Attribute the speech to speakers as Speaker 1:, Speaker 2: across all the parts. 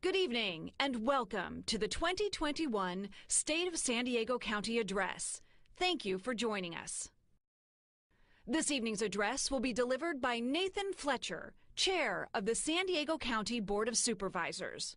Speaker 1: Good evening and welcome to the 2021 State of San Diego County Address. Thank you for joining us. This evening's address will be delivered by Nathan Fletcher, Chair of the San Diego County Board of Supervisors.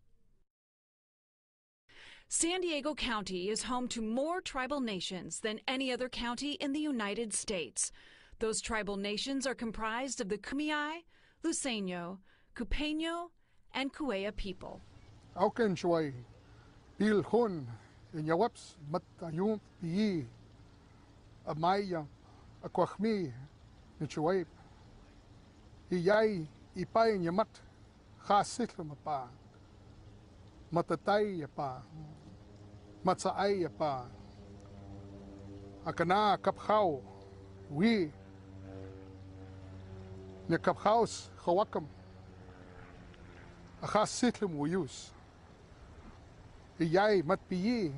Speaker 1: San Diego County is home to more tribal nations than any other county in the United States. Those tribal nations are comprised of the Kumeyaay, Luiseño, Cupeño, and Kuea people.
Speaker 2: Auken shuai bil hun in yawaps mat ayum pi amaya akwachmi ni shuai iyai ipai nyamat khasit mapa matatai pa matsaai pa akana kapkhau wi ne kapkhaus khawakam akhasit muyus iyay matpiyi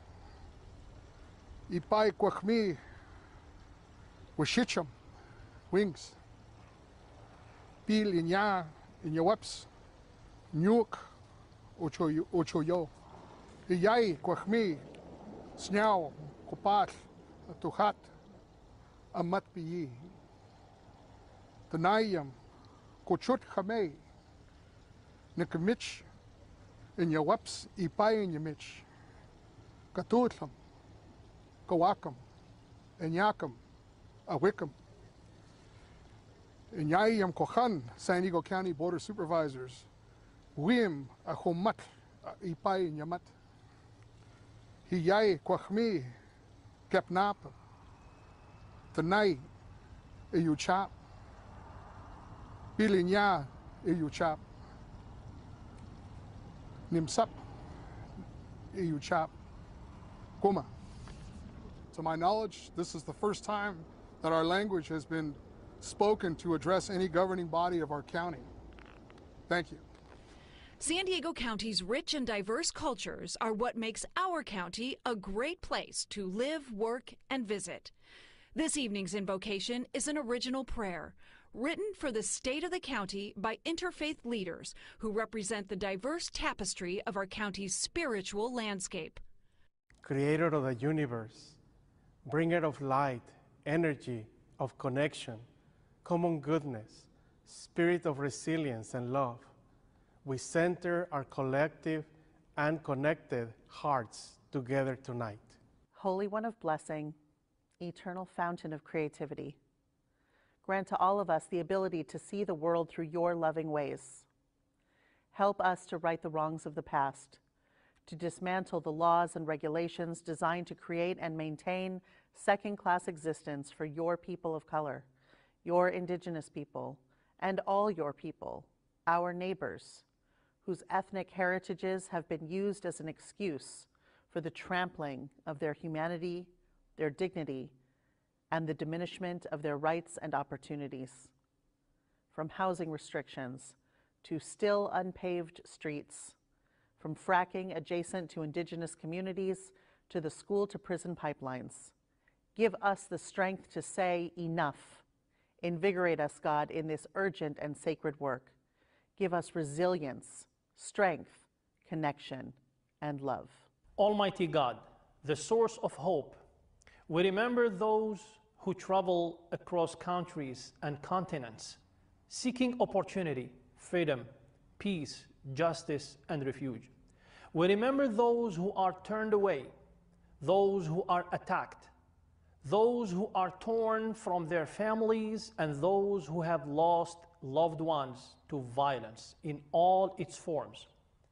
Speaker 2: ipay kwakmi washicham wings pil inya waps nyuk ochoyo iyay kwakmi sняw kupat tuhat amatpiyi tanayam kochut khamay nikmich in your waps ipay in your mitch katutlam kawakam enyakam awikam inyayam kochan San Diego County Board of Supervisors wim ahomat ipay in yamat hiyay kwachmi kepnap tanay iyuchap bilinya iyuchap Nimsap Iyuchap Kuma. To my knowledge, this is the first time that our language has been spoken to address any governing body of our county. Thank you.
Speaker 1: San Diego County's rich and diverse cultures are what makes our county a great place to live, work, and visit. This evening's invocation is an original prayer written for the state of the county by interfaith leaders who represent the diverse tapestry of our county's spiritual landscape.
Speaker 3: Creator of the universe, bringer of light, energy, of connection, common goodness, spirit of resilience and love, we center our collective and connected hearts together tonight.
Speaker 4: Holy One of blessing, eternal fountain of creativity, grant to all of us the ability to see the world through your loving ways. Help us to right the wrongs of the past, to dismantle the laws and regulations designed to create and maintain second-class existence for your people of color, your indigenous people, and all your people, our neighbors, whose ethnic heritages have been used as an excuse for the trampling of their humanity, their dignity, and the diminishment of their rights and opportunities. From housing restrictions to still unpaved streets, from fracking adjacent to indigenous communities to the school-to-prison pipelines. Give us the strength to say enough. Invigorate us, God, in this urgent and sacred work. Give us resilience, strength, connection, and love.
Speaker 5: Almighty God, the source of hope, we remember those who travel across countries and continents, seeking opportunity, freedom, peace, justice, and refuge. We remember those who are turned away, those who are attacked, those who are torn from their families, and those who have lost loved ones to violence in all its forms.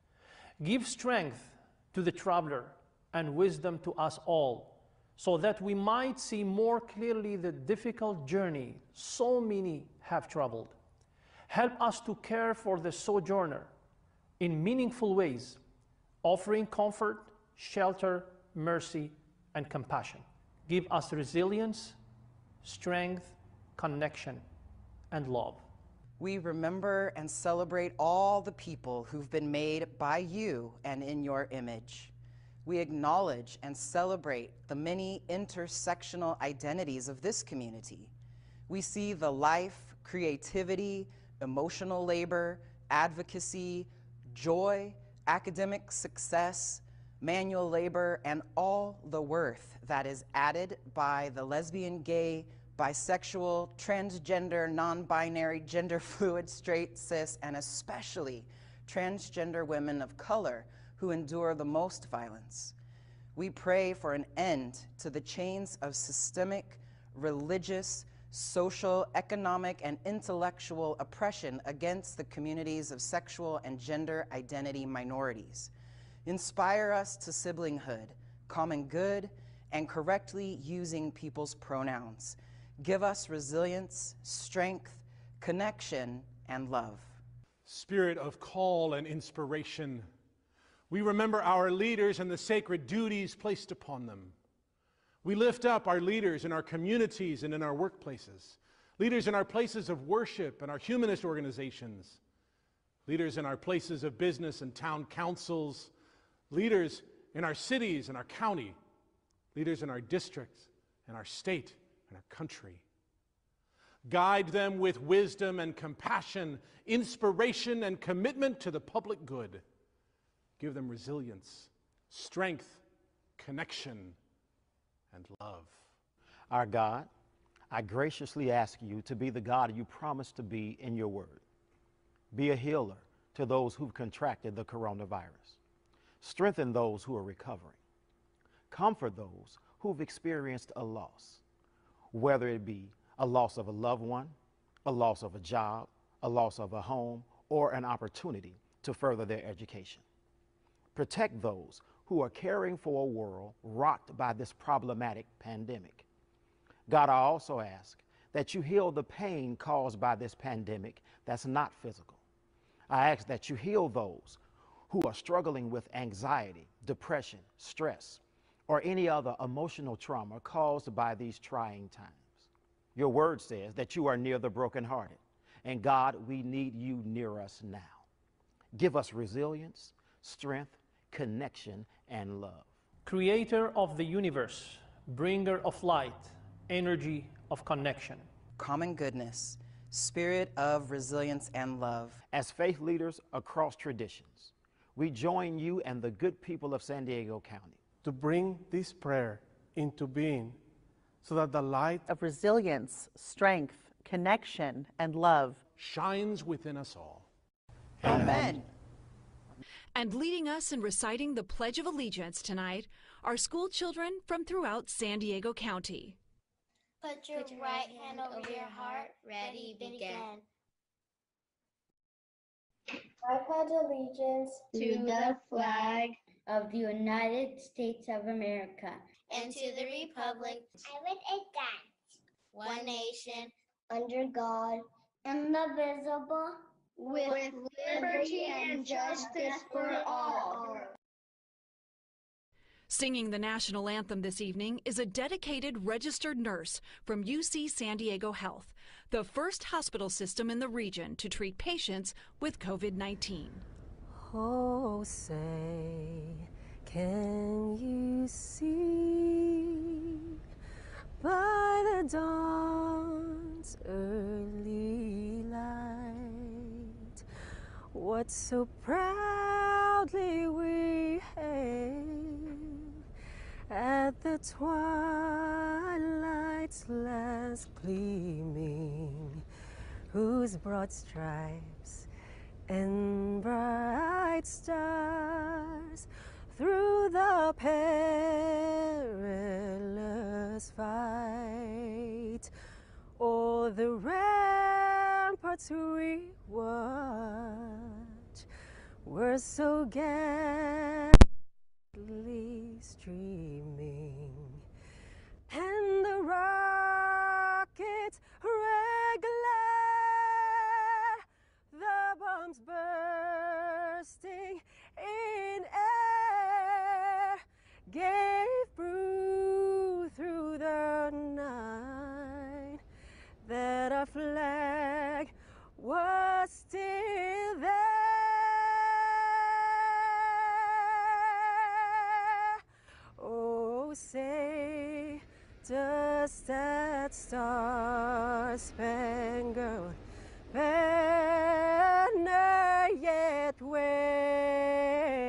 Speaker 5: Give strength to the traveler and wisdom to us all, so that we might see more clearly the difficult journey so many have traveled. Help us to care for the sojourner in meaningful ways, offering comfort, shelter, mercy, and compassion. Give us resilience, strength, connection, and love.
Speaker 6: We remember and celebrate all the people who've been made by you and in your image. We acknowledge and celebrate the many intersectional identities of this community. We see the life, creativity, emotional labor, advocacy, joy, academic success, manual labor, and all the worth that is added by the lesbian, gay, bisexual, transgender, non-binary, gender fluid, straight, cis, and especially transgender women of color who endure the most violence. We pray for an end to the chains of systemic, religious, social, economic, and intellectual oppression against the communities of sexual and gender identity minorities. Inspire us to siblinghood, common good, and correctly using people's pronouns. Give us resilience, strength, connection, and love.
Speaker 7: Spirit of call and inspiration, we remember our leaders and the sacred duties placed upon them. We lift up our leaders in our communities and in our workplaces, leaders in our places of worship and our humanist organizations, leaders in our places of business and town councils, leaders in our cities and our county, leaders in our districts and our state and our country. Guide them with wisdom and compassion, inspiration and commitment to the public good. Give them resilience, strength, connection, and love.
Speaker 8: Our God, I graciously ask you to be the God you promised to be in your word. Be a healer to those who've contracted the coronavirus. Strengthen those who are recovering. Comfort those who've experienced a loss, whether it be a loss of a loved one, a loss of a job, a loss of a home, or an opportunity to further their education. Protect those who are caring for a world rocked by this problematic pandemic. God, I also ask that you heal the pain caused by this pandemic that's not physical. I ask that you heal those who are struggling with anxiety, depression, stress, or any other emotional trauma caused by these trying times. Your word says that you are near the brokenhearted, and God, we need you near us now. Give us resilience, strength, connection, and love.
Speaker 5: Creator of the universe, bringer of light, energy of connection.
Speaker 6: Common goodness, spirit of resilience and love.
Speaker 8: As faith leaders across traditions, we join you and the good people of San Diego County
Speaker 3: to bring this prayer into being so that the light
Speaker 4: of resilience, strength, connection, and love
Speaker 7: shines within us all.
Speaker 6: Amen.
Speaker 1: And leading us in reciting the Pledge of Allegiance tonight are school children from throughout San Diego County.
Speaker 9: Put your right hand over your heart. Ready, begin.
Speaker 10: I pledge allegiance
Speaker 9: to the flag of the United States of America and to the republic
Speaker 10: I would adapt
Speaker 9: one nation
Speaker 10: under God, indivisible,
Speaker 9: with liberty and justice for all.
Speaker 1: Singing the national anthem this evening is a dedicated registered nurse from UC San Diego Health, the first hospital system in the region to treat patients with COVID-19.
Speaker 11: Oh, say, can you see by the dawn's early light what so proudly we hailed at the twilight's last gleaming, whose broad stripes and bright stars through the perilous fight o'er the ramparts we watch were so gallantly streaming, and the rockets red glare, the bombs bursting in air, gave proof through the night that our flag was still there. Oh, say, does that star-spangled banner yet wave?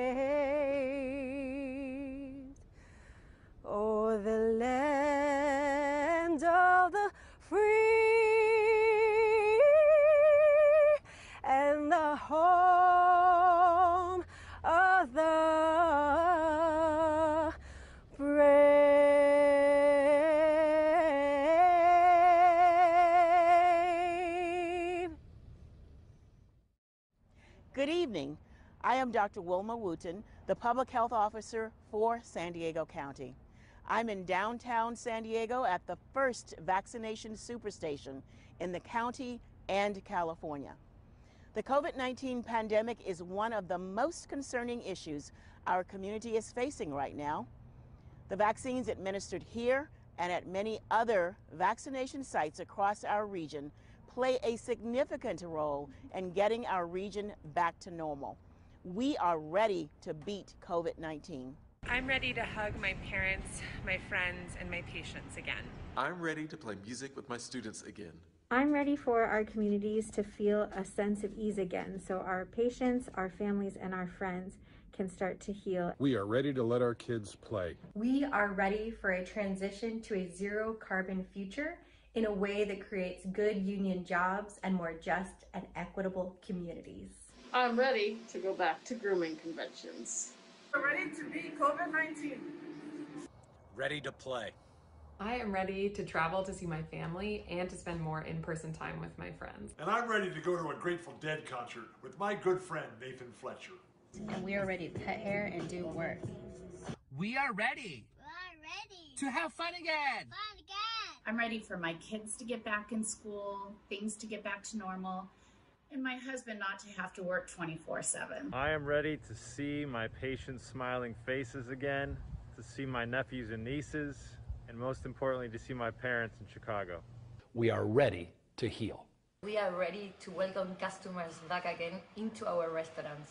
Speaker 12: Good evening. I am Dr. Wilma Wooten, the Public Health Officer for San Diego County. I'm in downtown San Diego at the first vaccination superstation in the county and California. The COVID-19 pandemic is one of the most concerning issues our community is facing right now. The vaccines administered here and at many other vaccination sites across our region play a significant role in getting our region back to normal. We are ready to beat COVID-19.
Speaker 13: I'm ready to hug my parents, my friends, and my patients again.
Speaker 14: I'm ready to play music with my students again.
Speaker 15: I'm ready for our communities to feel a sense of ease again, so our patients, our families, and our friends can start to heal.
Speaker 16: We are ready to let our kids play.
Speaker 17: We are ready for a transition to a zero carbon future in a way that creates good union jobs and more just and equitable communities.
Speaker 18: I'm ready to go back to grooming conventions.
Speaker 19: I'm ready to beat COVID-19.
Speaker 20: Ready to play.
Speaker 21: I am ready to travel to see my family and to spend more in-person time with my friends.
Speaker 22: And I'm ready to go to a Grateful Dead concert with my good friend, Nathan Fletcher.
Speaker 23: And we are ready to cut hair and do work.
Speaker 24: We are ready. To have fun again.
Speaker 25: I'm ready for my kids to get back in school, things to get back to normal, and my husband not to have to work 24/7.
Speaker 26: I am ready to see my patients' smiling faces again, to see my nephews and nieces, and most importantly, to see my parents in Chicago.
Speaker 20: We are ready to heal.
Speaker 27: We are ready to welcome customers back again into our restaurants.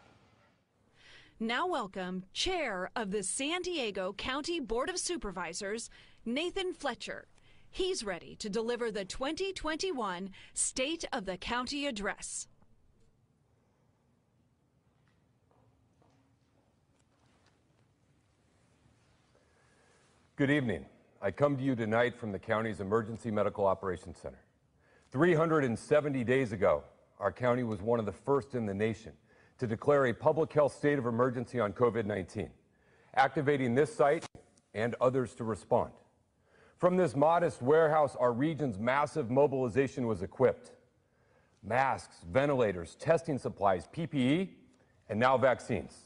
Speaker 1: Now welcome Chair of the San Diego County Board of Supervisors, Nathan Fletcher. He's ready to deliver the 2021 State of the County Address.
Speaker 28: Good evening. I come to you tonight from the county's Emergency Medical Operations Center. 370 days ago, our county was one of the first in the nation to declare a public health state of emergency on COVID-19, activating this site and others to respond. From this modest warehouse, our region's massive mobilization was equipped. Masks, ventilators, testing supplies, PPE, and now vaccines.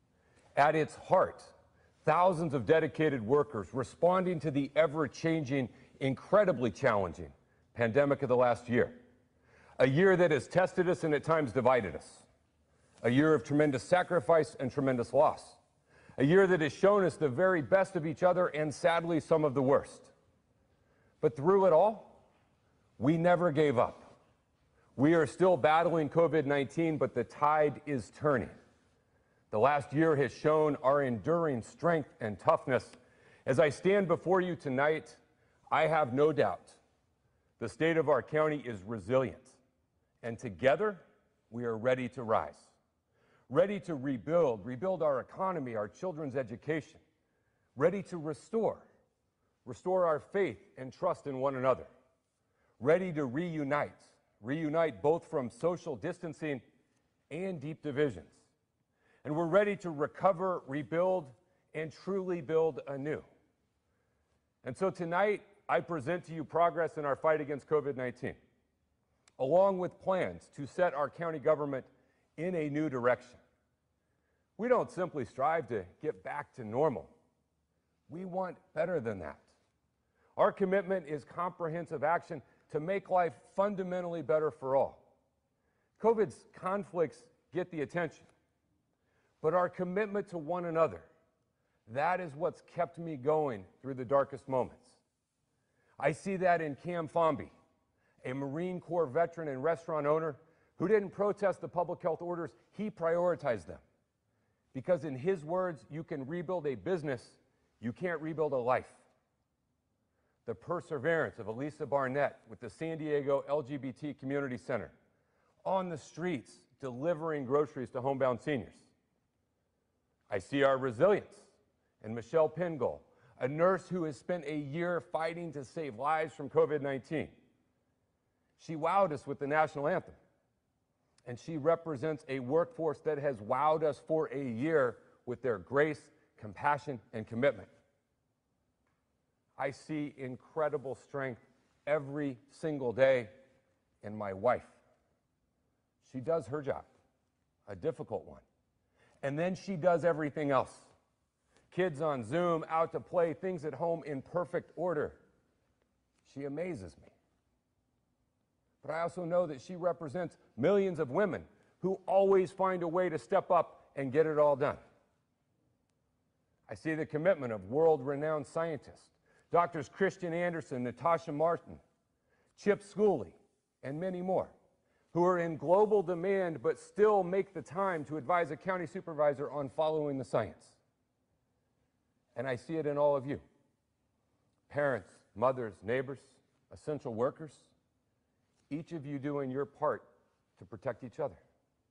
Speaker 28: At its heart, thousands of dedicated workers responding to the ever-changing, incredibly challenging pandemic of the last year. A year that has tested us and at times divided us. A year of tremendous sacrifice and tremendous loss. A year that has shown us the very best of each other and sadly some of the worst. But through it all, we never gave up. We are still battling COVID-19, but the tide is turning. The last year has shown our enduring strength and toughness. As I stand before you tonight, I have no doubt the state of our county is resilient, and together we are ready to rise. Ready to rebuild our economy, our children's education, ready to restore our faith and trust in one another, ready to reunite both from social distancing and deep divisions. And we're ready to recover, rebuild, and truly build anew. And so tonight, I present to you progress in our fight against COVID-19, along with plans to set our county government in a new direction. We don't simply strive to get back to normal. We want better than that. Our commitment is comprehensive action to make life fundamentally better for all. COVID's conflicts get the attention, but our commitment to one another, that is what's kept me going through the darkest moments. I see that in Cam Fomby, a Marine Corps veteran and restaurant owner who didn't protest the public health orders, he prioritized them. Because in his words, you can rebuild a business, you can't rebuild a life. The perseverance of Elisa Barnett with the San Diego LGBT Community Center, on the streets delivering groceries to homebound seniors. I see our resilience in Michelle Pingle, a nurse who has spent a year fighting to save lives from COVID-19. She wowed us with the national anthem, and she represents a workforce that has wowed us for a year with their grace, compassion, and commitment. I see incredible strength every single day in my wife. She does her job. a difficult one. And then she does everything else. Kids on Zoom, out to play, things at home in perfect order. She amazes me. But I also know that she represents millions of women who always find a way to step up and get it all done. I see the commitment of world-renowned scientists, Doctors Christian Anderson, Natasha Martin, Chip Schooley, and many more, who are in global demand but still make the time to advise a county supervisor on following the science. And I see it in all of you. Parents, mothers, neighbors, essential workers, each of you doing your part to protect each other.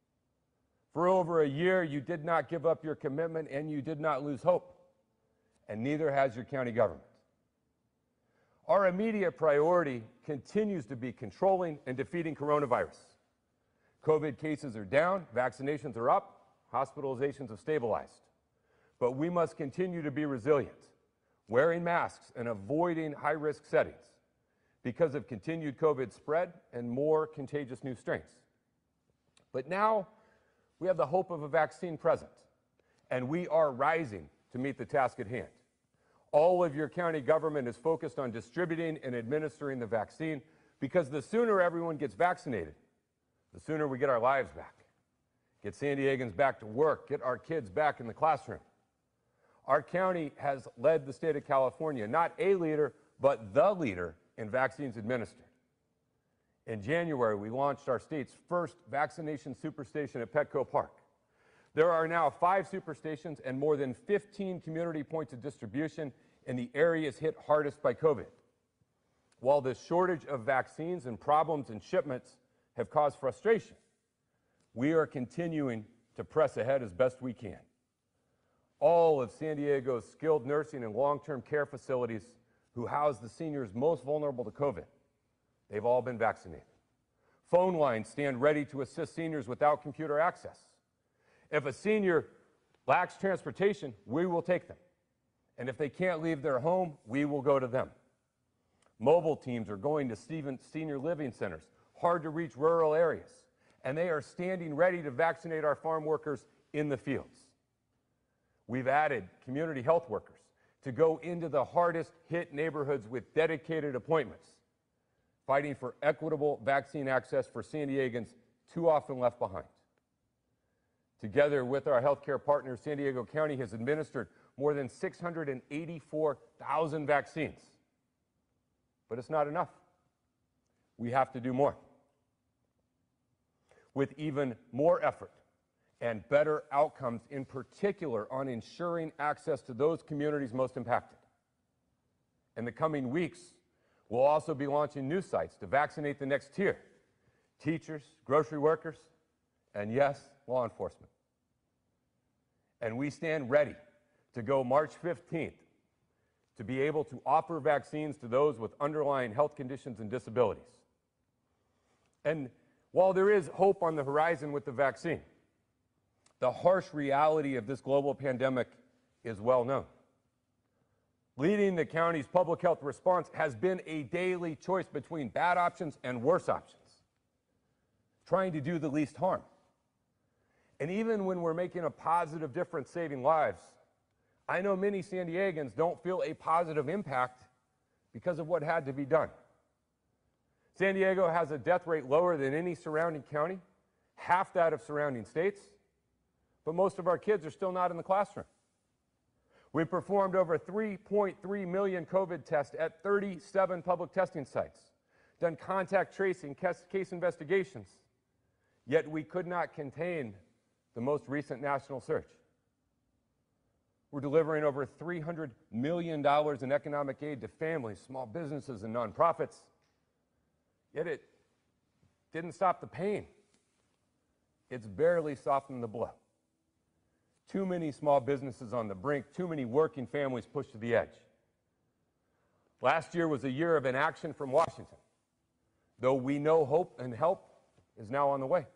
Speaker 28: For over a year, you did not give up your commitment and you did not lose hope, and neither has your county government. Our immediate priority continues to be controlling and defeating coronavirus. COVID cases are down, vaccinations are up, hospitalizations have stabilized. But we must continue to be resilient, wearing masks and avoiding high-risk settings because of continued COVID spread and more contagious new strains. But now we have the hope of a vaccine present, and we are rising to meet the task at hand. All of your county government is focused on distributing and administering the vaccine because the sooner everyone gets vaccinated, the sooner we get our lives back, get San Diegans back to work, get our kids back in the classroom. Our county has led the state of California, not a leader, but the leader in vaccines administered. In January, we launched our state's first vaccination superstation at Petco Park. There are now 5 superstations and more than 15 community points of distribution in the areas hit hardest by COVID. While the shortage of vaccines and problems in shipments have caused frustration, we are continuing to press ahead as best we can. All of San Diego's skilled nursing and long-term care facilities who house the seniors most vulnerable to COVID, they've all been vaccinated. Phone lines stand ready to assist seniors without computer access. If a senior lacks transportation, we will take them. And if they can't leave their home, we will go to them. Mobile teams are going to senior living centers, hard-to-reach rural areas, and they are standing ready to vaccinate our farm workers in the fields. We've added community health workers to go into the hardest-hit neighborhoods with dedicated appointments, fighting for equitable vaccine access for San Diegans too often left behind. Together with our healthcare partners, San Diego County has administered more than 684,000 vaccines. But it's not enough. We have to do more. With even more effort and better outcomes, in particular on ensuring access to those communities most impacted. In the coming weeks, we'll also be launching new sites to vaccinate the next tier: teachers, grocery workers, and yes, law enforcement. And we stand ready to go March 15th to be able to offer vaccines to those with underlying health conditions and disabilities. And while there is hope on the horizon with the vaccine, the harsh reality of this global pandemic is well known. Leading the county's public health response has been a daily choice between bad options and worse options, trying to do the least harm. And even when we're making a positive difference saving lives, I know many San Diegans don't feel a positive impact because of what had to be done. San Diego has a death rate lower than any surrounding county, half that of surrounding states, but most of our kids are still not in the classroom. We performed over 3.3 million COVID tests at 37 public testing sites, done contact tracing, case investigations, yet we could not contain the most recent national surge. We're delivering over $300 million in economic aid to families, small businesses, and nonprofits, yet it didn't stop the pain. It's barely softened the blow. Too many small businesses on the brink, too many working families pushed to the edge. Last year was a year of inaction from Washington, though we know hope and help is now on the way.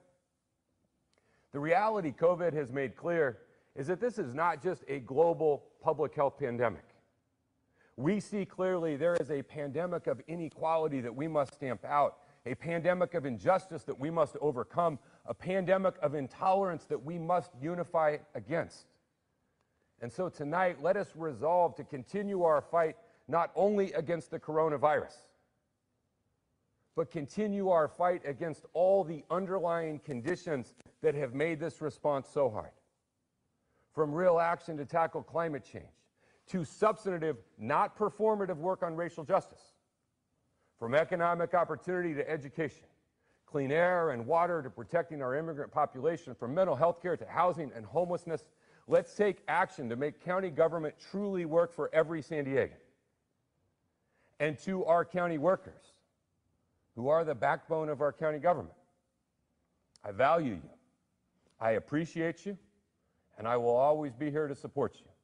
Speaker 28: The reality COVID has made clear is that this is not just a global public health pandemic. We see clearly there is a pandemic of inequality that we must stamp out, a pandemic of injustice that we must overcome, a pandemic of intolerance that we must unify against. And so tonight, let us resolve to continue our fight not only against the coronavirus, but continue our fight against all the underlying conditions that have made this response so hard. From real action to tackle climate change, to substantive, not performative work on racial justice, from economic opportunity to education, clean air and water to protecting our immigrant population, from mental health care to housing and homelessness. Let's take action to make county government truly work for every San Diegan. And to our county workers, who are the backbone of our county government, I value you, I appreciate you, and I will always be here to support you.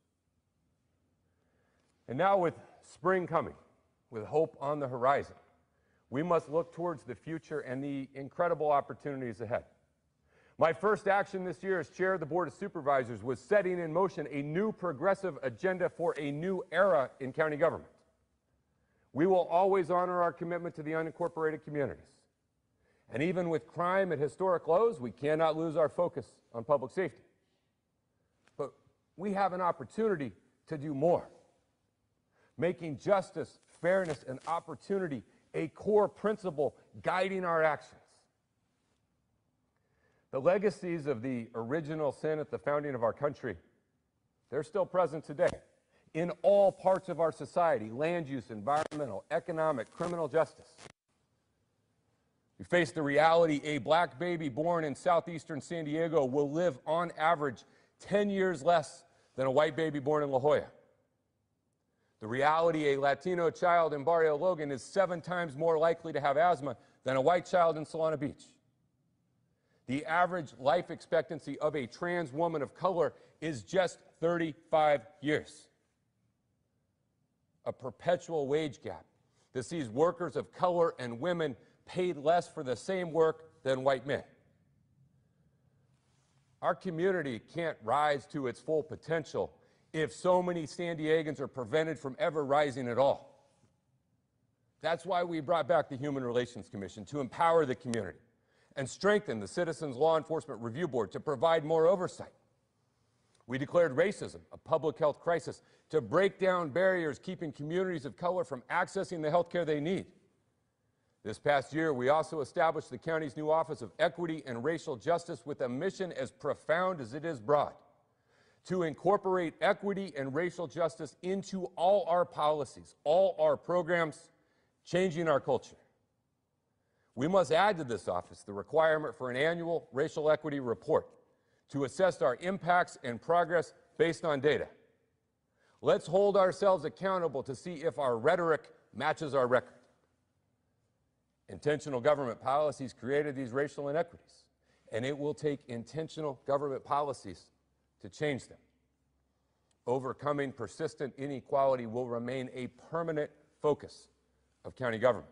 Speaker 28: And now, with spring coming, with hope on the horizon, we must look towards the future and the incredible opportunities ahead. My first action this year as chair of the Board of Supervisors was setting in motion a new progressive agenda for a new era in county government. We will always honor our commitment to the unincorporated communities. And even with crime at historic lows, we cannot lose our focus on public safety. But we have an opportunity to do more, making justice, fairness, and opportunity a core principle guiding our actions. The legacies of the original sin at the founding of our country, they're still present today in all parts of our society: land use, environmental, economic, criminal justice. We face the reality a black baby born in southeastern San Diego will live on average 10 years less than a white baby born in La Jolla. The reality a Latino child in Barrio Logan is 7 times more likely to have asthma than a white child in Solana Beach. The average life expectancy of a trans woman of color is just 35 years. A perpetual wage gap that sees workers of color and women paid less for the same work than white men. Our community can't rise to its full potential if so many San Diegans are prevented from ever rising at all. That's why we brought back the Human Relations Commission, to empower the community and strengthen the Citizens Law Enforcement Review Board to provide more oversight. We declared racism a public health crisis to break down barriers keeping communities of color from accessing the health care they need. This past year, we also established the county's new Office of Equity and Racial Justice with a mission as profound as it is broad: to incorporate equity and racial justice into all our policies, all our programs, changing our culture. We must add to this office the requirement for an annual racial equity report to assess our impacts and progress based on data. Let's hold ourselves accountable to see if our rhetoric matches our record. Intentional government policies created these racial inequities, and it will take intentional government policies to change them. Overcoming persistent inequality will remain a permanent focus of county government.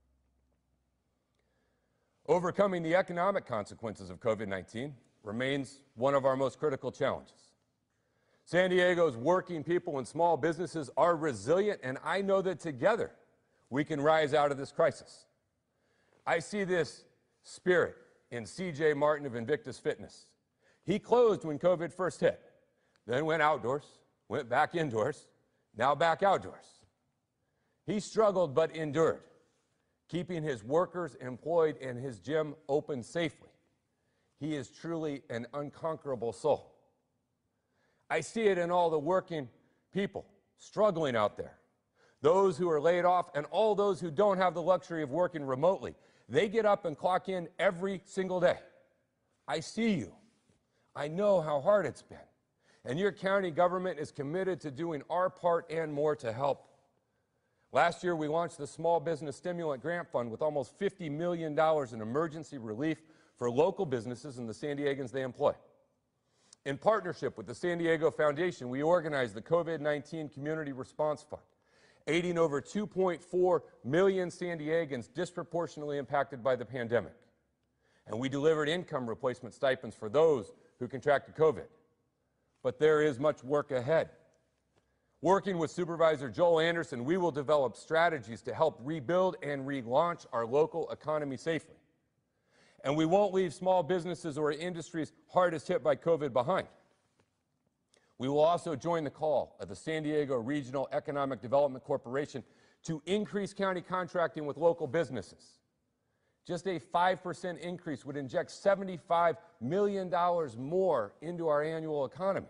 Speaker 28: Overcoming the economic consequences of COVID-19 remains one of our most critical challenges. San Diego's working people and small businesses are resilient, and I know that together we can rise out of this crisis. I see this spirit in C.J. Martin of Invictus Fitness. He closed when COVID first hit, then went outdoors, went back indoors, now back outdoors. He struggled but endured, keeping his workers employed and his gym open safely. He is truly an unconquerable soul. I see it in all the working people struggling out there, those who are laid off, and all those who don't have the luxury of working remotely. They get up and clock in every single day. I see you. I know how hard it's been. And your county government is committed to doing our part and more to help. Last year, we launched the Small Business Stimulant Grant Fund with almost $50 million in emergency relief for local businesses and the San Diegans they employ. In partnership with the San Diego Foundation, we organized the COVID-19 Community Response Fund, aiding over 2.4 million San Diegans disproportionately impacted by the pandemic. And we delivered income replacement stipends for those who contracted COVID. But there is much work ahead. Working with Supervisor Joel Anderson, we will develop strategies to help rebuild and relaunch our local economy safely. And we won't leave small businesses or industries hardest hit by COVID behind. We will also join the call of the San Diego Regional Economic Development Corporation to increase county contracting with local businesses. Just a 5% increase would inject $75 million more into our annual economy.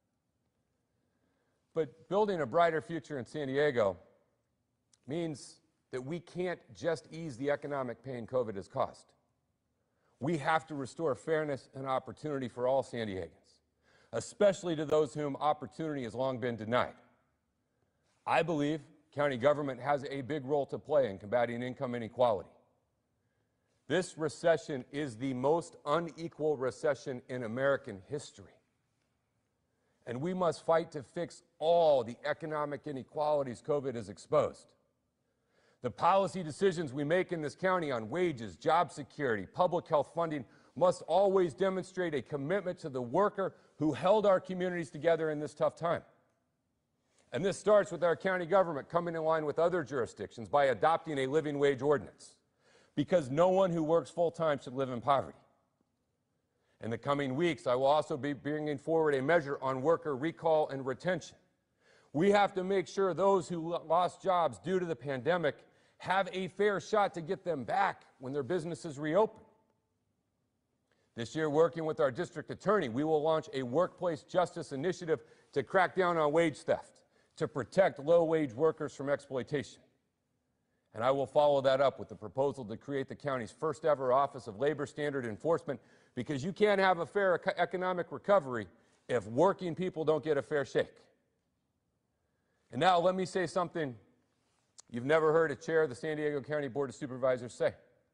Speaker 28: But building a brighter future in San Diego means that we can't just ease the economic pain COVID has caused. We have to restore fairness and opportunity for all San Diegans, especially to those whom opportunity has long been denied. I believe county government has a big role to play in combating income inequality. This recession is the most unequal recession in American history. And we must fight to fix all the economic inequalities COVID has exposed. The policy decisions we make in this county on wages, job security, public health funding must always demonstrate a commitment to the worker who held our communities together in this tough time. And this starts with our county government coming in line with other jurisdictions by adopting a living wage ordinance, because no one who works full-time should live in poverty. In the coming weeks, I will also be bringing forward a measure on worker recall and retention. We have to make sure those who lost jobs due to the pandemic have a fair shot to get them back when their businesses reopen. This year, working with our district attorney, we will launch a workplace justice initiative to crack down on wage theft, to protect low-wage workers from exploitation. And I will follow that up with the proposal to create the county's first ever Office of Labor Standard Enforcement, because you can't have a fair economic recovery if working people don't get a fair shake. And now let me say something you've never heard a chair of the San Diego County Board of Supervisors say.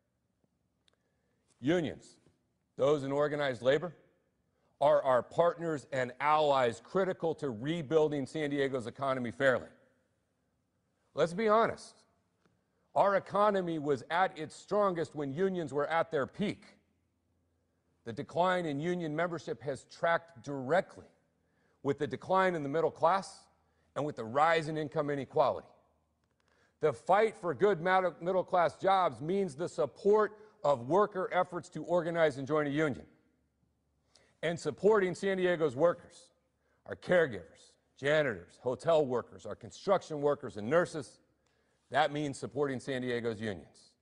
Speaker 28: Unions, those in organized labor, are our partners and allies critical to rebuilding San Diego's economy fairly. Let's be honest. Our economy was at its strongest when unions were at their peak. The decline in union membership has tracked directly with the decline in the middle class and with the rise in income inequality. The fight for good middle-class jobs means the support of worker efforts to organize and join a union. And supporting San Diego's workers, our caregivers, janitors, hotel workers, our construction workers and nurses, that means supporting San Diego's unions.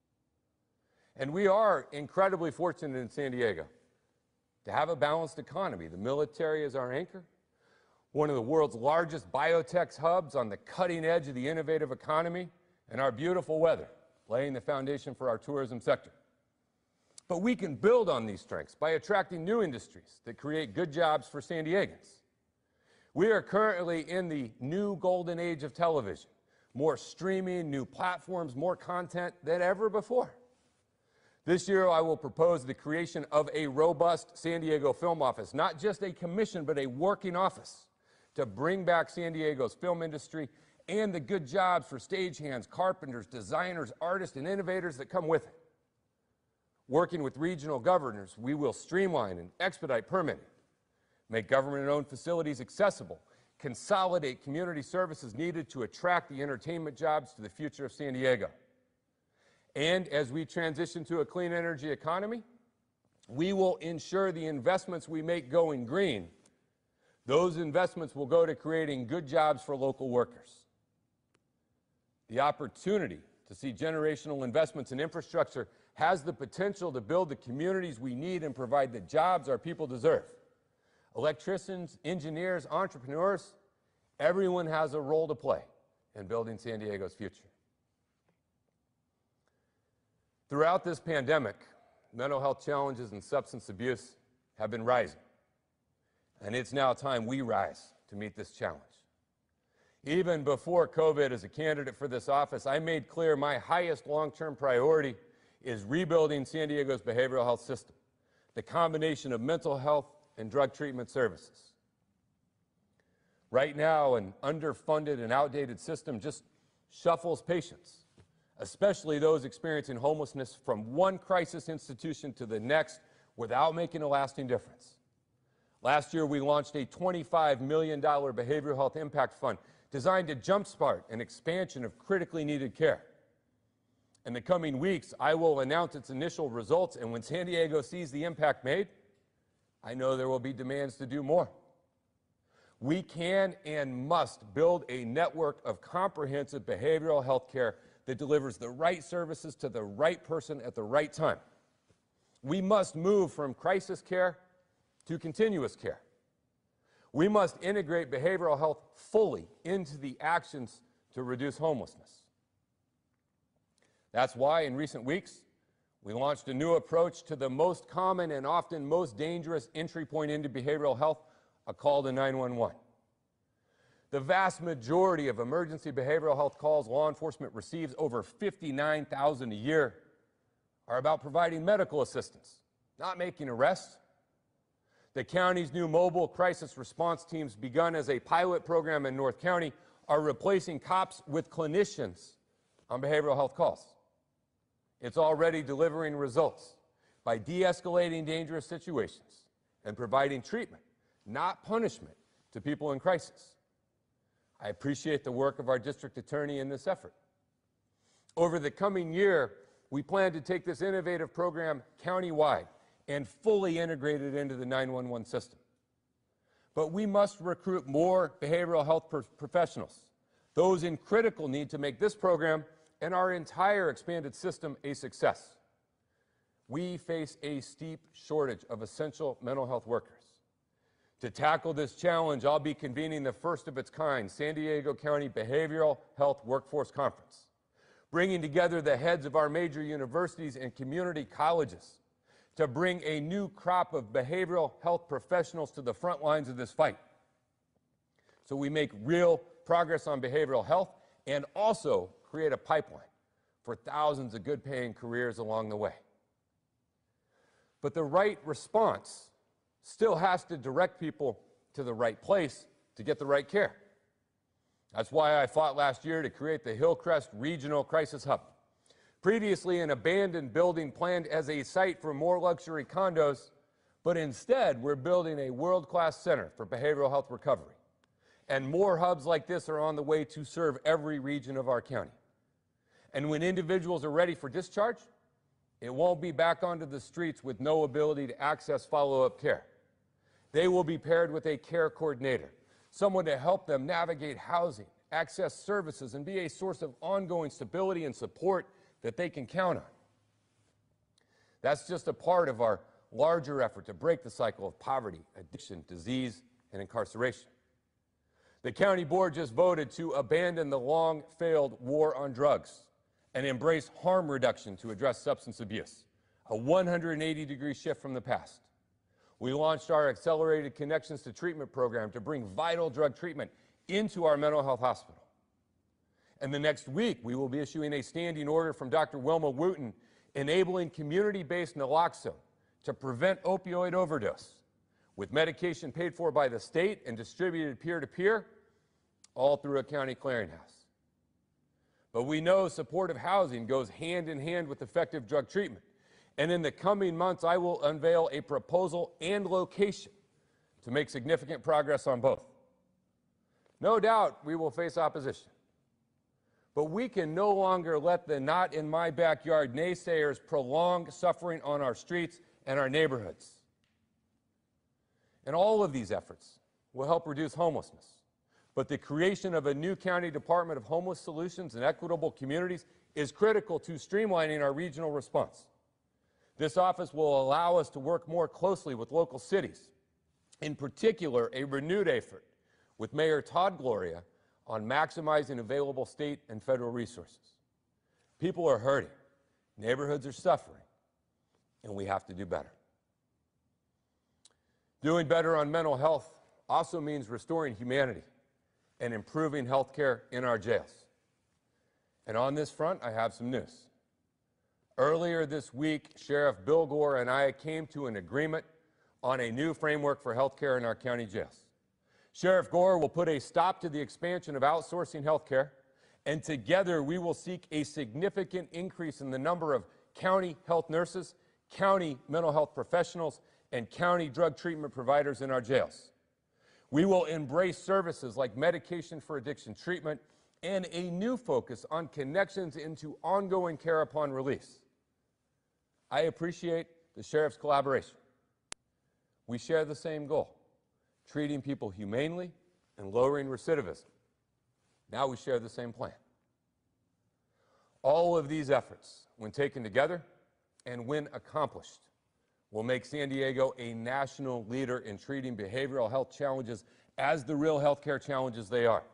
Speaker 28: And we are incredibly fortunate in San Diego to have a balanced economy. The military is our anchor, one of the world's largest biotech hubs on the cutting edge of the innovative economy, and our beautiful weather, laying the foundation for our tourism sector. But we can build on these strengths by attracting new industries that create good jobs for San Diegans. We are currently in the new golden age of television. More streaming, new platforms, more content than ever before. This year, I will propose the creation of a robust San Diego film office, not just a commission, but a working office to bring back San Diego's film industry and the good jobs for stagehands, carpenters, designers, artists, and innovators that come with it. Working with regional governors, we will streamline and expedite permitting, make government-owned facilities accessible, consolidate community services needed to attract the entertainment jobs to the future of San Diego. And as we transition to a clean energy economy, we will ensure the investments we make going green. Those investments will go to creating good jobs for local workers. The opportunity to see generational investments in infrastructure has the potential to build the communities we need and provide the jobs our people deserve. Electricians, engineers, entrepreneurs, everyone has a role to play in building San Diego's future. Throughout this pandemic, mental health challenges and substance abuse have been rising. And it's now time we rise to meet this challenge. Even before COVID, as a candidate for this office, I made clear my highest long-term priority is rebuilding San Diego's behavioral health system, the combination of mental health and drug treatment services. Right now, an underfunded and outdated system just shuffles patients, especially those experiencing homelessness, from one crisis institution to the next without making a lasting difference. Last year, we launched a $25 million behavioral health impact fund designed to jumpstart an expansion of critically needed care. In the coming weeks, I will announce its initial results, and when San Diego sees the impact made, I know there will be demands to do more. We can and must build a network of comprehensive behavioral health care that delivers the right services to the right person at the right time. We must move from crisis care to continuous care. We must integrate behavioral health fully into the actions to reduce homelessness. That's why in recent weeks, we launched a new approach to the most common and often most dangerous entry point into behavioral health, a call to 911. The vast majority of emergency behavioral health calls law enforcement receives, over 59,000 a year, are about providing medical assistance, not making arrests. The county's new mobile crisis response teams, begun as a pilot program in North County, are replacing cops with clinicians on behavioral health calls. It's already delivering results by de-escalating dangerous situations and providing treatment, not punishment, to people in crisis. I appreciate the work of our district attorney in this effort. Over the coming year, we plan to take this innovative program countywide and fully integrate it into the 911 system. But we must recruit more behavioral health professionals, those in critical need to make this program and our entire expanded system a success. We face a steep shortage of essential mental health workers. To tackle this challenge, I'll be convening the first of its kind San Diego County Behavioral Health Workforce Conference, bringing together the heads of our major universities and community colleges to bring a new crop of behavioral health professionals to the front lines of this fight, so we make real progress on behavioral health and also create a pipeline for thousands of good-paying careers along the way. But the right response still has to direct people to the right place to get the right care. That's why I fought last year to create the Hillcrest Regional Crisis Hub. Previously an abandoned building planned as a site for more luxury condos, but instead we're building a world-class center for behavioral health recovery. And more hubs like this are on the way to serve every region of our county. And when individuals are ready for discharge, it won't be back onto the streets with no ability to access follow-up care. They will be paired with a care coordinator, someone to help them navigate housing, access services, and be a source of ongoing stability and support that they can count on. That's just a part of our larger effort to break the cycle of poverty, addiction, disease, and incarceration. The county board just voted to abandon the long-failed war on drugs and embrace harm reduction to address substance abuse, a 180-degree shift from the past. We launched our Accelerated Connections to Treatment program to bring vital drug treatment into our mental health hospital. And the next week, we will be issuing a standing order from Dr. Wilma Wooten enabling community-based naloxone to prevent opioid overdose, with medication paid for by the state and distributed peer-to-peer, all through a county clearinghouse. But we know supportive housing goes hand in hand with effective drug treatment. And in the coming months, I will unveil a proposal and location to make significant progress on both. No doubt we will face opposition. But we can no longer let the not in my backyard naysayers prolong suffering on our streets and our neighborhoods. And all of these efforts will help reduce homelessness. But the creation of a new county Department of Homeless Solutions and Equitable Communities is critical to streamlining our regional response. This office will allow us to work more closely with local cities, in particular a renewed effort with Mayor Todd Gloria on maximizing available state and federal resources. People are hurting, neighborhoods are suffering, and we have to do better. Doing better on mental health also means restoring humanity and improving health care in our jails. And on this front, I have some news. Earlier this week, Sheriff Bill Gore and I came to an agreement on a new framework for health care in our county jails. Sheriff Gore will put a stop to the expansion of outsourcing health care, and together we will seek a significant increase in the number of county health nurses, county mental health professionals, and county drug treatment providers in our jails. We will embrace services like medication for addiction treatment, and a new focus on connections into ongoing care upon release. I appreciate the sheriff's collaboration. We share the same goal, treating people humanely and lowering recidivism. Now we share the same plan. All of these efforts, when taken together and when accomplished, will make San Diego a national leader in treating behavioral health challenges as the real healthcare challenges they are.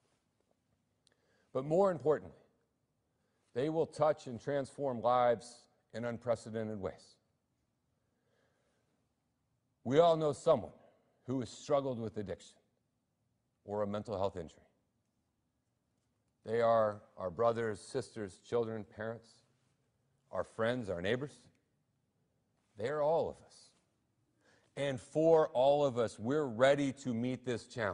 Speaker 28: But more importantly, they will touch and transform lives in unprecedented ways. We all know someone who has struggled with addiction or a mental health injury. They are our brothers, sisters, children, parents, our friends, our neighbors. They are all of us. And for all of us, we're ready to meet this challenge.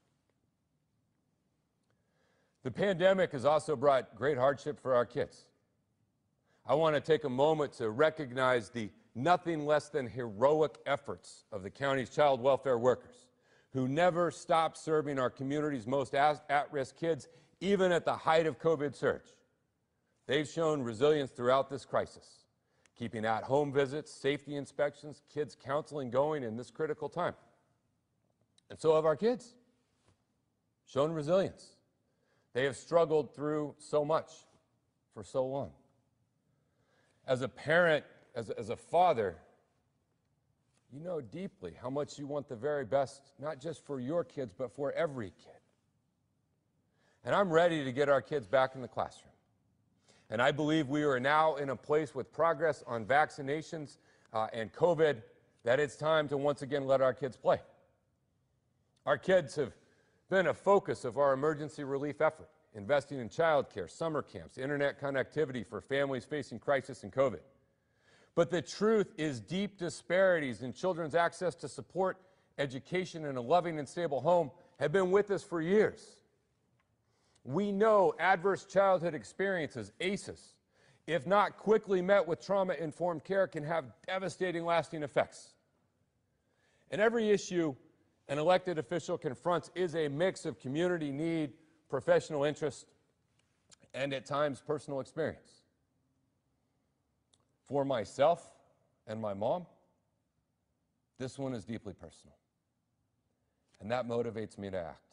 Speaker 28: The pandemic has also brought great hardship for our kids. I want to take a moment to recognize the nothing less than heroic efforts of the county's child welfare workers, who never stopped serving our community's most at-risk kids, even at the height of COVID surge. They've shown resilience throughout this crisis, keeping at-home visits, safety inspections, kids counseling going in this critical time. And so have our kids, shown resilience. They have struggled through so much for so long. As a parent, as a father, you know deeply how much you want the very best, not just for your kids, but for every kid. And I'm ready to get our kids back in the classroom. And I believe we are now in a place with progress on vaccinations and COVID that it's time to once again let our kids play. Our kids have been a focus of our emergency relief effort, investing in childcare, summer camps, internet connectivity for families facing crisis and COVID. But the truth is deep disparities in children's access to support, education, and a loving and stable home have been with us for years. We know adverse childhood experiences, ACEs, if not quickly met with trauma-informed care, can have devastating lasting effects. And every issue an elected official confronts is a mix of community need, professional interest, and at times personal experience. For myself and my mom, this one is deeply personal, and that motivates me to act.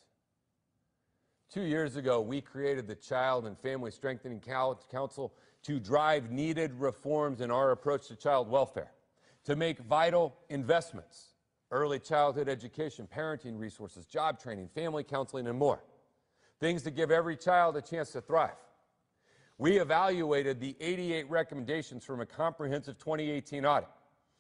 Speaker 28: 2 years ago, we created the Child and Family Strengthening Council to drive needed reforms in our approach to child welfare, to make vital investments, early childhood education, parenting resources, job training, family counseling, and more. Things to give every child a chance to thrive. We evaluated the 88 recommendations from a comprehensive 2018 audit.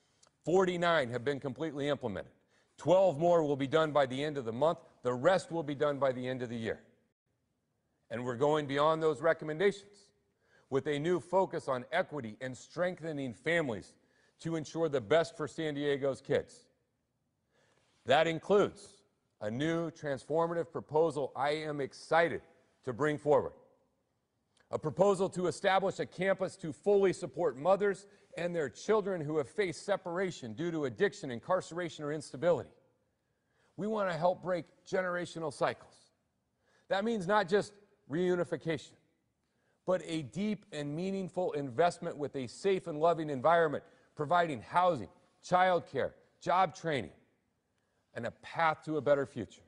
Speaker 28: 49 have been completely implemented. 12 more will be done by the end of the month. The rest will be done by the end of the year. And we're going beyond those recommendations with a new focus on equity and strengthening families to ensure the best for San Diego's kids. That includes a new transformative proposal I am excited to bring forward. A proposal to establish a campus to fully support mothers and their children who have faced separation due to addiction, incarceration, or instability. We want to help break generational cycles. That means not just reunification, but a deep and meaningful investment with a safe and loving environment, providing housing, childcare, job training, and a path to a better future.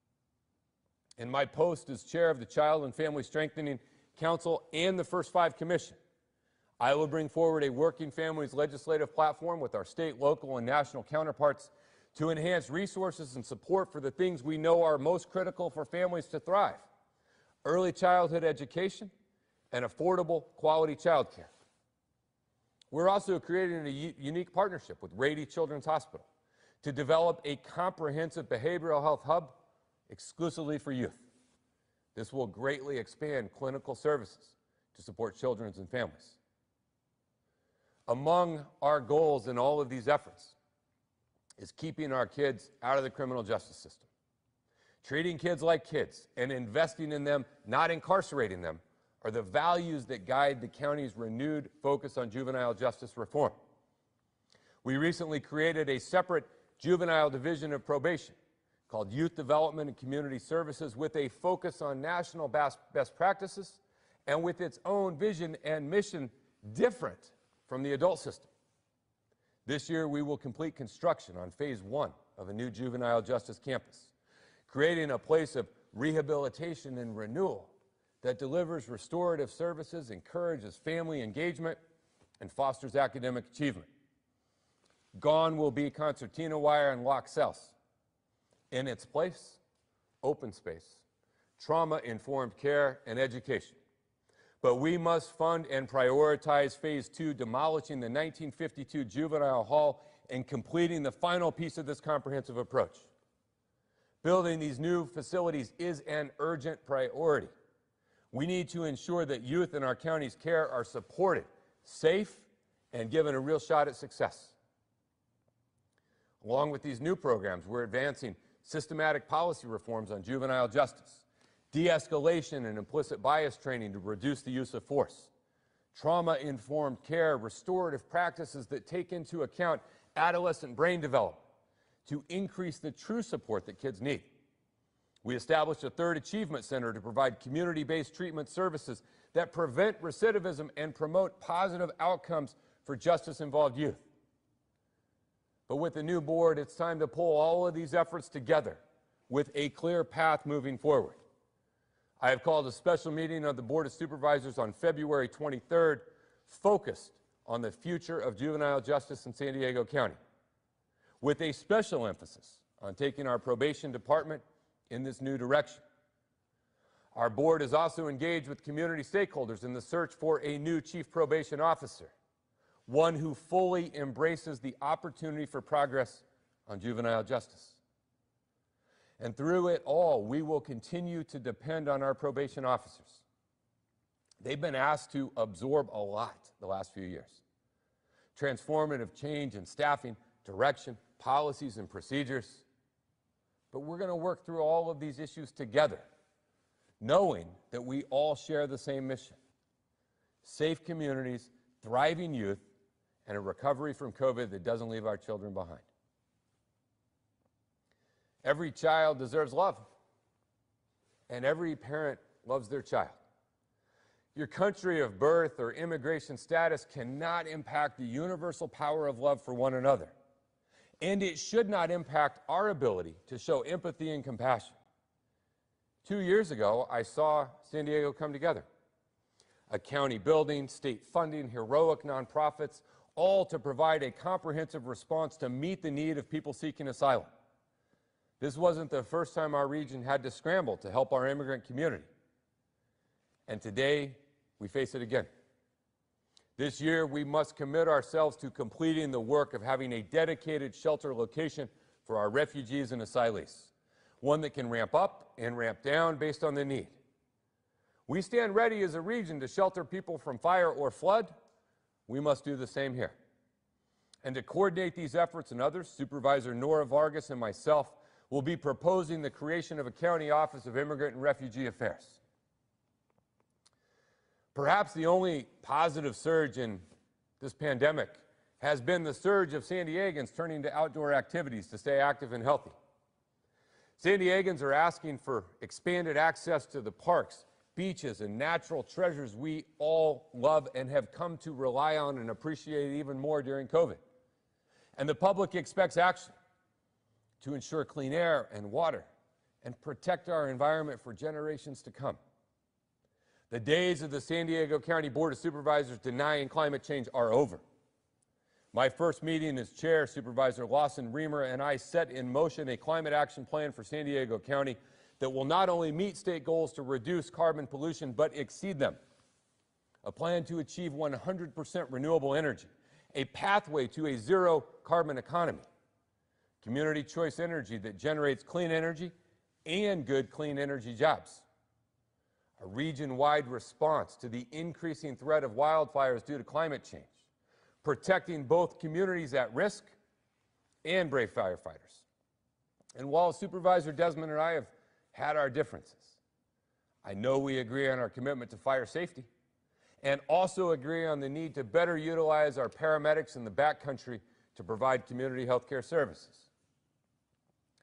Speaker 28: In my post as chair of the Child and Family Strengthening Council and the First Five Commission, I will bring forward a working families legislative platform with our state, local, and national counterparts to enhance resources and support for the things we know are most critical for families to thrive: early childhood education and affordable quality childcare. We're also creating a unique partnership with Rady Children's Hospital to develop a comprehensive behavioral health hub exclusively for youth. This will greatly expand clinical services to support children and families. Among our goals in all of these efforts is keeping our kids out of the criminal justice system. Treating kids like kids and investing in them, not incarcerating them, are the values that guide the county's renewed focus on juvenile justice reform. We recently created a separate juvenile division of probation called Youth Development and Community Services, with a focus on national best practices and with its own vision and mission different from the adult system. This year, we will complete construction on phase 1 of a new juvenile justice campus, creating a place of rehabilitation and renewal that delivers restorative services, encourages family engagement, and fosters academic achievement. Gone will be concertina wire and locked cells. In its place, open space, trauma-informed care, and education. But we must fund and prioritize phase 2, demolishing the 1952 juvenile hall and completing the final piece of this comprehensive approach. Building these new facilities is an urgent priority. We need to ensure that youth in our county's care are supported, safe, and given a real shot at success. Along with these new programs, we're advancing systematic policy reforms on juvenile justice, de-escalation and implicit bias training to reduce the use of force, trauma-informed care, restorative practices that take into account adolescent brain development to increase the true support that kids need. We established a third achievement center to provide community-based treatment services that prevent recidivism and promote positive outcomes for justice-involved youth. But with the new board, it's time to pull all of these efforts together with a clear path moving forward. I have called a special meeting of the Board of Supervisors on February 23rd, focused on the future of juvenile justice in San Diego County, with a special emphasis on taking our probation department in this new direction. Our board is also engaged with community stakeholders in the search for a new chief probation officer, one who fully embraces the opportunity for progress on juvenile justice. And through it all, we will continue to depend on our probation officers. They've been asked to absorb a lot the last few years. Transformative change in staffing, direction, policies, and procedures. But we're going to work through all of these issues together, knowing that we all share the same mission: safe communities, thriving youth, and a recovery from COVID that doesn't leave our children behind. Every child deserves love, and every parent loves their child. Your country of birth or immigration status cannot impact the universal power of love for one another, and it should not impact our ability to show empathy and compassion. 2 years ago, I saw San Diego come together. A county building, state funding, heroic nonprofits, all to provide a comprehensive response to meet the need of people seeking asylum. This wasn't the first time our region had to scramble to help our immigrant community. And today, we face it again. This year, we must commit ourselves to completing the work of having a dedicated shelter location for our refugees and asylees, one that can ramp up and ramp down based on the need. We stand ready as a region to shelter people from fire or flood. We must do the same here. And to coordinate these efforts and others, Supervisor Nora Vargas and myself will be proposing the creation of a county office of immigrant and refugee affairs. Perhaps the only positive surge in this pandemic has been the surge of San Diegans turning to outdoor activities to stay active and healthy. San Diegans are asking for expanded access to the parks, beaches, and natural treasures we all love and have come to rely on and appreciate even more during COVID. And the public expects action to ensure clean air and water and protect our environment for generations to come. The days of the San Diego County Board of Supervisors denying climate change are over. My first meeting as chair, Supervisor Lawson Reamer and I set in motion a climate action plan for San Diego County that will not only meet state goals to reduce carbon pollution, but exceed them. A plan to achieve 100% renewable energy, a pathway to a zero carbon economy, community choice energy that generates clean energy and good clean energy jobs, a region-wide response to the increasing threat of wildfires due to climate change, protecting both communities at risk and brave firefighters. And while Supervisor Desmond and I have had our differences, I know we agree on our commitment to fire safety and also agree on the need to better utilize our paramedics in the backcountry to provide community health care services.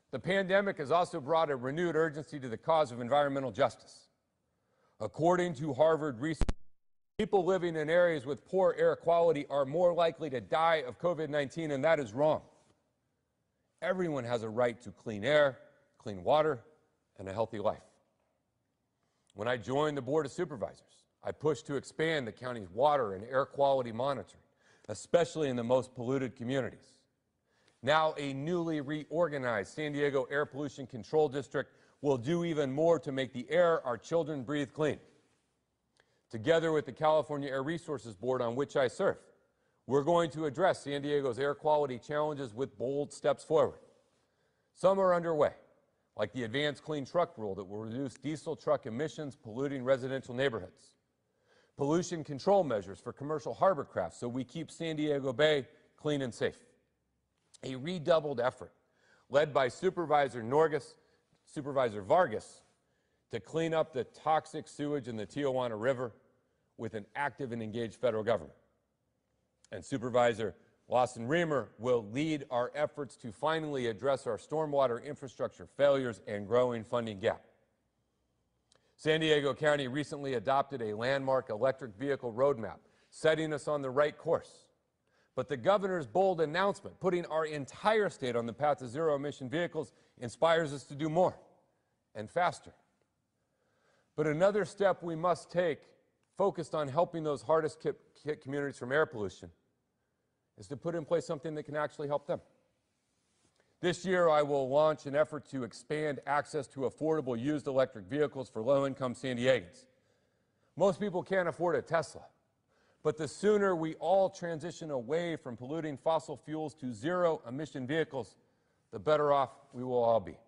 Speaker 28: The pandemic has also brought a renewed urgency to the cause of environmental justice. According to Harvard research, people living in areas with poor air quality are more likely to die of COVID-19, and that is wrong. Everyone has a right to clean air, clean water, and a healthy life. When I joined the Board of Supervisors, I pushed to expand the county's water and air quality monitoring, especially in the most polluted communities. Now, a newly reorganized San Diego Air Pollution Control District will do even more to make the air our children breathe clean. Together with the California Air Resources Board, on which I serve, we're going to address San Diego's air quality challenges with bold steps forward. Some are underway, like the Advanced Clean Truck Rule that will reduce diesel truck emissions polluting residential neighborhoods, pollution control measures for commercial harbor craft so we keep San Diego Bay clean and safe, a redoubled effort led by Supervisor Vargas to clean up the toxic sewage in the Tijuana River with an active and engaged federal government. And Supervisor Lawson-Remer will lead our efforts to finally address our stormwater infrastructure failures and growing funding gap. San Diego County recently adopted a landmark electric vehicle roadmap, setting us on the right course. But the governor's bold announcement, putting our entire state on the path to zero-emission vehicles, inspires us to do more and faster. But another step we must take, focused on helping those hardest hit communities from air pollution, is to put in place something that can actually help them. This year, I will launch an effort to expand access to affordable used electric vehicles for low-income San Diegans. Most people can't afford a Tesla, but the sooner we all transition away from polluting fossil fuels to zero-emission vehicles, the better off we will all be.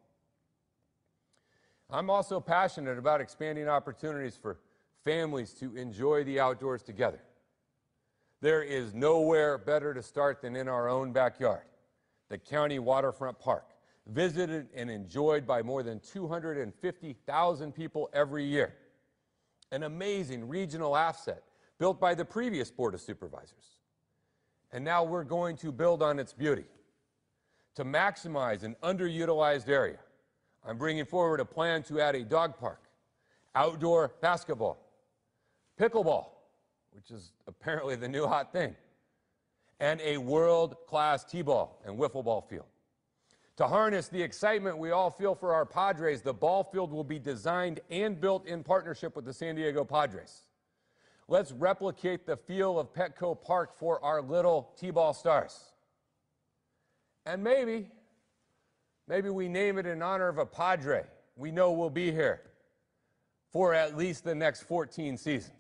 Speaker 28: I'm also passionate about expanding opportunities for families to enjoy the outdoors together. There is nowhere better to start than in our own backyard, the County Waterfront Park, visited and enjoyed by more than 250,000 people every year. An amazing regional asset built by the previous Board of Supervisors. And now we're going to build on its beauty. To maximize an underutilized area, I'm bringing forward a plan to add a dog park, outdoor basketball, pickleball, which is apparently the new hot thing, and a world-class t-ball and wiffle ball field. To harness the excitement we all feel for our Padres, the ball field will be designed and built in partnership with the San Diego Padres. Let's replicate the feel of Petco Park for our little t-ball stars. And maybe we name it in honor of a Padre we know will be here for at least the next 14 seasons.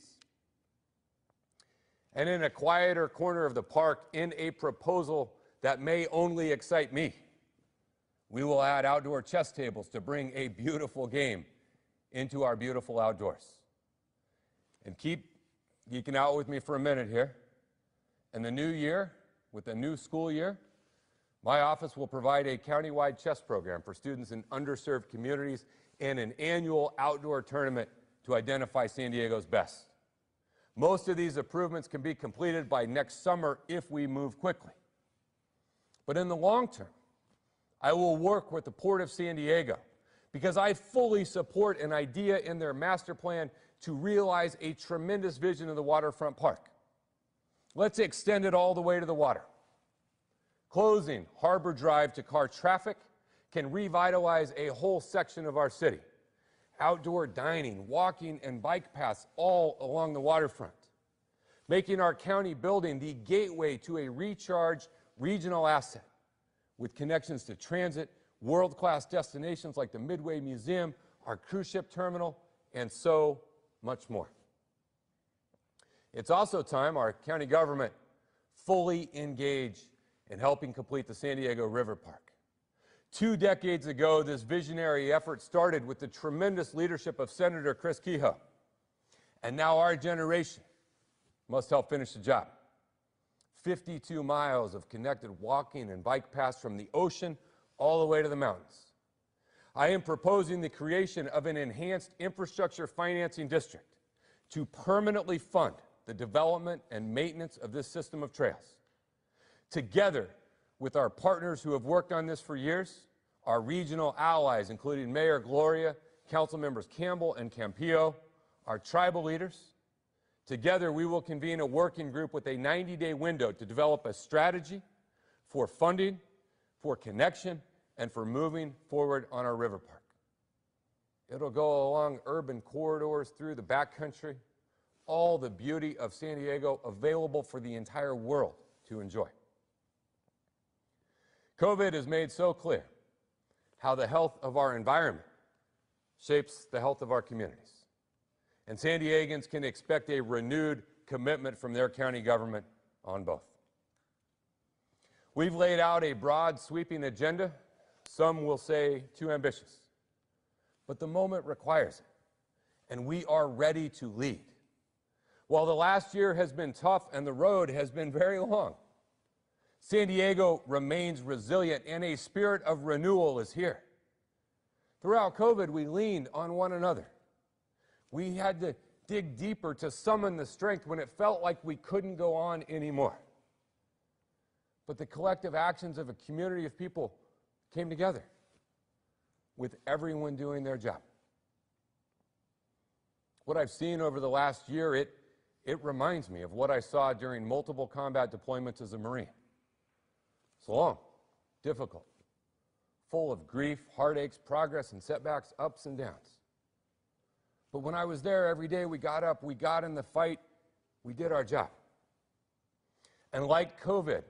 Speaker 28: And in a quieter corner of the park, in a proposal that may only excite me, we will add outdoor chess tables to bring a beautiful game into our beautiful outdoors. And keep geeking out with me for a minute here. In the new year, with the new school year, my office will provide a countywide chess program for students in underserved communities and an annual outdoor tournament to identify San Diego's best. Most of these improvements can be completed by next summer if we move quickly. But in the long term, I will work with the Port of San Diego because I fully support an idea in their master plan to realize a tremendous vision of the waterfront park. Let's extend it all the way to the water. Closing Harbor Drive to car traffic can revitalize a whole section of our city. Outdoor dining, walking, and bike paths all along the waterfront, making our county building the gateway to a recharged regional asset with connections to transit, world-class destinations like the Midway Museum, our cruise ship terminal, and so much more. It's also time our county government fully engage in helping complete the San Diego River Park. 2 decades ago, this visionary effort started with the tremendous leadership of Senator Chris Kehoe. And now our generation must help finish the job. 52 miles of connected walking and bike paths from the ocean all the way to the mountains. I am proposing the creation of an enhanced infrastructure financing district to permanently fund the development and maintenance of this system of trails. Together with our partners who have worked on this for years, our regional allies, including Mayor Gloria, Council Members Campbell and Campillo, our tribal leaders. Together, we will convene a working group with a 90-day window to develop a strategy for funding, for connection, and for moving forward on our river park. It'll go along urban corridors through the backcountry, all the beauty of San Diego available for the entire world to enjoy. COVID has made so clear how the health of our environment shapes the health of our communities. And San Diegans can expect a renewed commitment from their county government on both. We've laid out a broad, sweeping agenda. Some will say too ambitious. But the moment requires it, and we are ready to lead. While the last year has been tough and the road has been very long, San Diego remains resilient and a spirit of renewal is here. Throughout COVID, we leaned on one another. We had to dig deeper to summon the strength when it felt like we couldn't go on anymore. But the collective actions of a community of people came together, with everyone doing their job. What I've seen over the last year, it reminds me of what I saw during multiple combat deployments as a Marine. It's long, difficult, full of grief, heartaches, progress, and setbacks, ups and downs. But when I was there every day, we got up, we got in the fight, we did our job. And like COVID,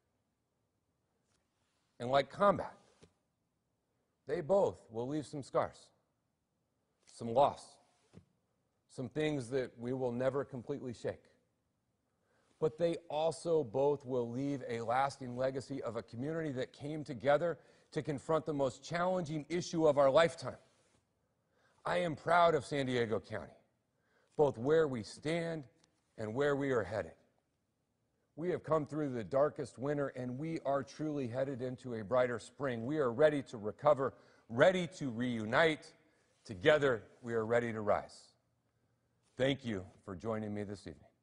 Speaker 28: and like combat, they both will leave some scars, some loss, some things that we will never completely shake. But they also both will leave a lasting legacy of a community that came together to confront the most challenging issue of our lifetime. I am proud of San Diego County, both where we stand and where we are headed. We have come through the darkest winter, and we are truly headed into a brighter spring. We are ready to recover, ready to reunite. Together, we are ready to rise. Thank you for joining me this evening.